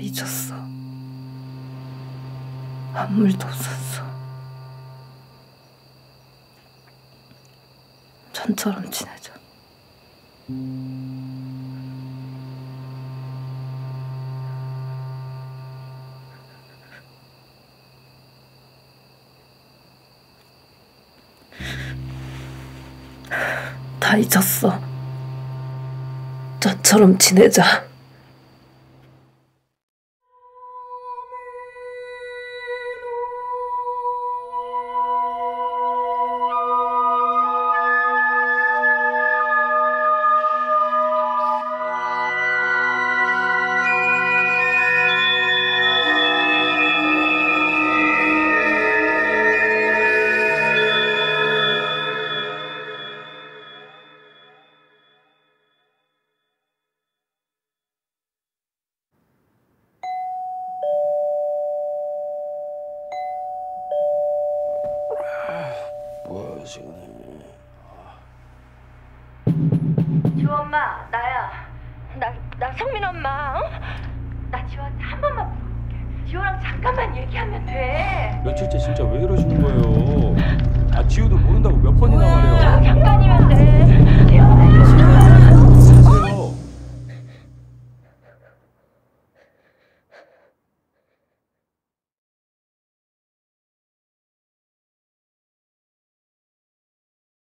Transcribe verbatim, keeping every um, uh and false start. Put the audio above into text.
잊었어. 아무 일도 없었어. 전처럼 지내자. 다 잊었어. 전처럼 지내자. 뭐야 지금? 지호 엄마, 나야. 나, 나 성민 엄마. 어? 나 지호한테 한 번만 물어볼게. 지호랑 잠깐만 얘기하면 돼. 며칠째 진짜 왜 이러시는 거예요? 아 지호도 모른다고 몇 번이나 말해요. 잠깐이면 돼. 지호.